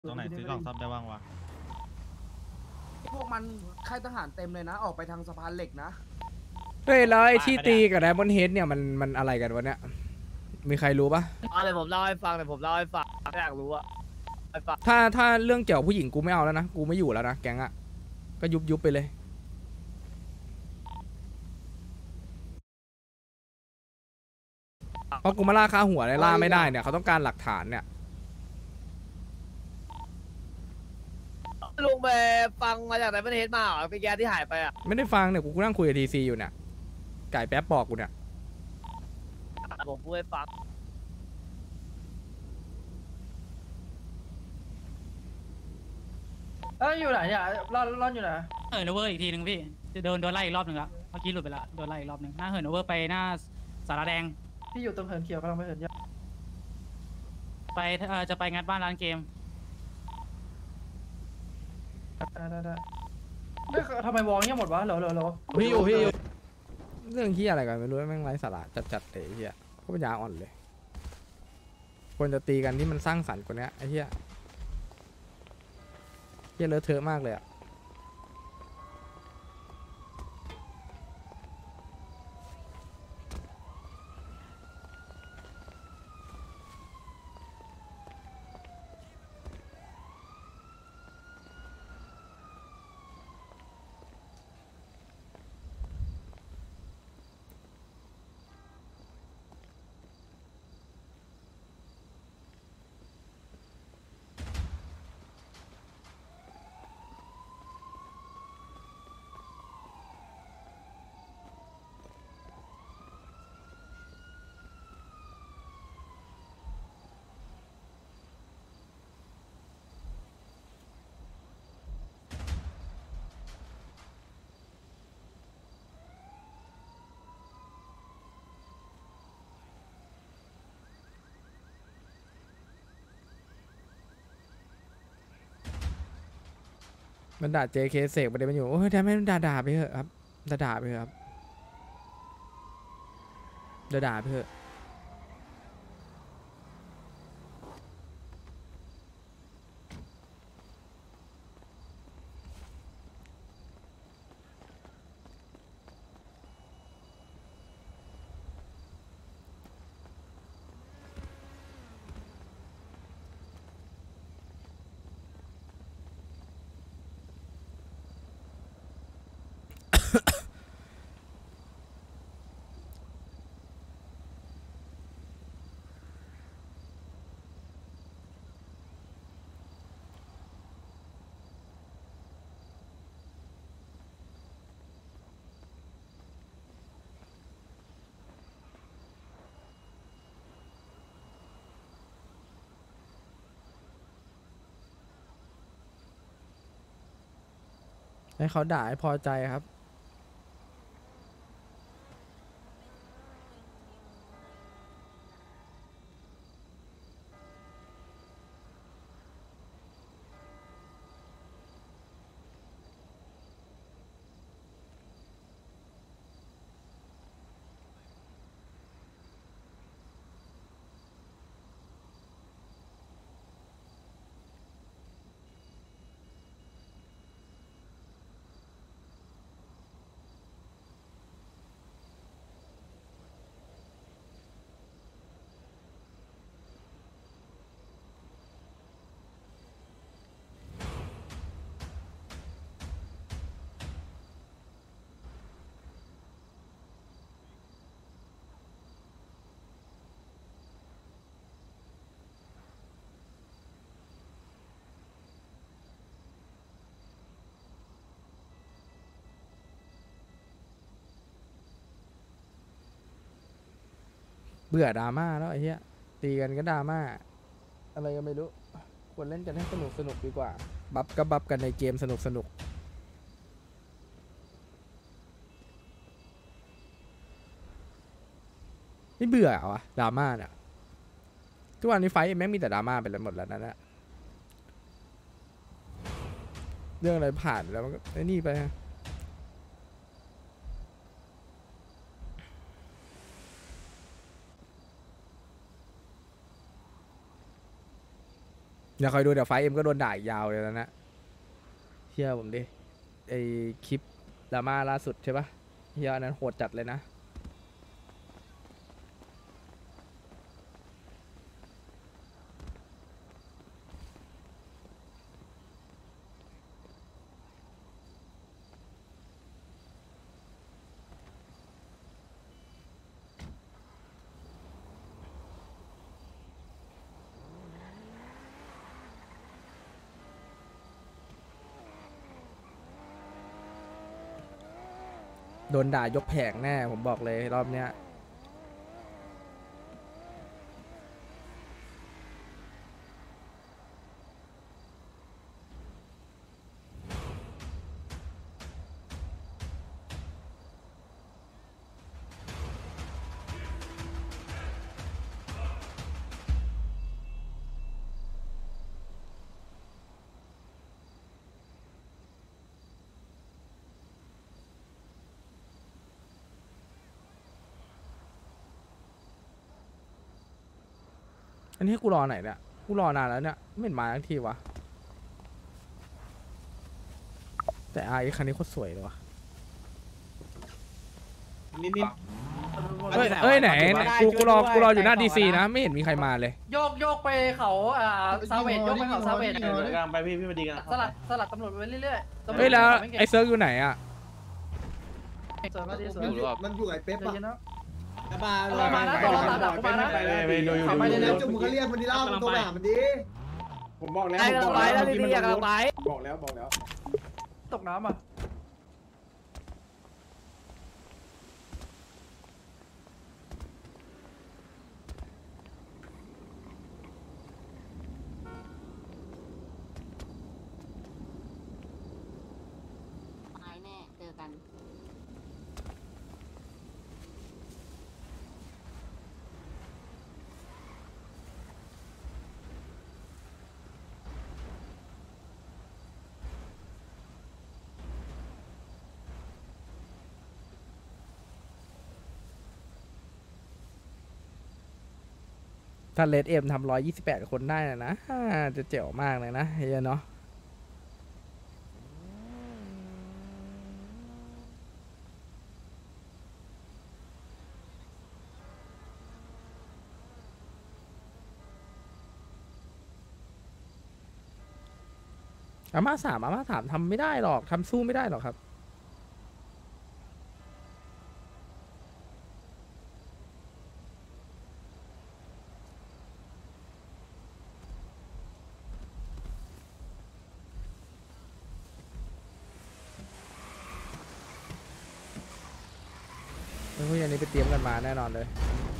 ตรงไหนซื้อกล่องซ่อมได้บ้างวะพวกมันค่ายทหารเต็มเลยนะ ออกไปทางสะพานเหล็กนะเฮ้ยแล้วไอ้ที่ตีกับไดมอนด์เฮดเนี่ยมันอะไรกันวะเนี่ยมีใครรู้ปะเดี๋ยวผมเล่าให้ฟังอยากรู้อะให้ฟังถ้าเรื่องเกี่ยวกับผู้หญิงกูไม่เอาแล้วนะกูไม่อยู่แล้วนะแก๊งอะก็ยุบไปเลยเพราะกูมาล่าค่าหัวเลยล่าไม่ได้เนี่ยเขาต้องการหลักฐานเนี่ยลุงไปฟังมาจากไหนประเทศมาเหรอพี่แกที่หายไปอะไม่ได้ฟังเนี่ยกูนั่งคุยกับทีซีอยู่เนี่ยไก่แป๊บบอกกูเนี่ยผมพูดให้ฟังแล้วอยู่ไหนเนี่ยร่อนอยู่ไหนเหินโอเวอร์อีกทีหนึ่งพี่โดนไล่อีกรอบหนึ่งแล้วเมื่อกี้หลุดไปละโดนไล่อีกรอบหนึ่งหน้าเหินโอเวอร์ไปหน้าสาราแดงพี่อยู่ตรงเหินเขียวกำลังไปเหินยาไปจะไปงัดบ้านร้านเกมได้ทำไมวองเงี้ยหมดวะเหรอพี่อยู่เรื่องที่อะไรกันไม่รู้แม่งไร้สาระจัดๆเลยไอ้เฮียก็ปัญญาอ่อนเลยควรจะตีกันที่มันสร้างสรรค์กว่านี้ไอ้เฮียเลอะเทอะมากเลยอะมันด่า JK เสกประเด็นมันอยู่โอ้ยแต่ไม่ด่าไปเถอะครับด่าไปเถอะครับด่าไปเถอะให้เขาด่าให้พอใจครับเบื่อดราม่าแล้วไอ้เหี้ยตีกันก็ดราม่าอะไรก็ไม่รู้ควรเล่นกันให้สนุกดีกว่าบัฟก็บัฟกันในเกมสนุกไม่เบื่อเหรอวะดราม่าเนี่ยทุกวันนี้ไฟท์แม่งมีแต่ดราม่าไปหมดแล้วนั่นแหละเรื่องอะไรผ่านแล้วมันก็ไอ้นี่ไปอย่าคอยดูเดี๋ยวไฟเอ็มก็โดนด่าอีกยาวเลยแล้วนะเชื่อผมดิไอคลิปดราม่าล่าสุดใช่ปะเฮียอันนั้นโหดจัดเลยนะโดนด่ายกแผงแน่ผมบอกเลยรอบเนี้ยอันนี้กูรอไหนเนี่ยกูรอนานแล้วเนี่ยไม่เห็นมาทั้งทีวะแต่ไอ้คันนี้โคตรสวยเลยวะนิดเอ้ยไหนกูรออยู่หน้าดีซีนะไม่เห็นมีใครมาเลยโยกไปเขาซาเวดโยกไปเขาซาเวดๆกำลังไปพี่มาดีกันสลัดตำรวจไปเรื่อยๆเฮ้ยแล้วไอ้เซิร์กอยู่ไหนอะสวยมากดีสวยมันอยู่ไอ้เป๊ปเดี๋ยวอะเย็นนะมามานะตามกูมานะไปดูอยู่ไปเลยจุ่มก็เรียกมันดีเล่ามันโทรหามันดีผมบอกแล้วไอ้กำลังไปแล้วพี่ๆกำลังไปบอกแล้วตกน้ำอ่ะตายแน่เจอกันถ้าเลดเอ็มทำ128 คนได้นะจะเจ๋วมากเลยนะเฮียเนาะอาม่าสามทำไม่ได้หรอกทำสู้ไม่ได้หรอกครับพวกอย่างนี้ไปเตรียมกันมาแน่นอนเลย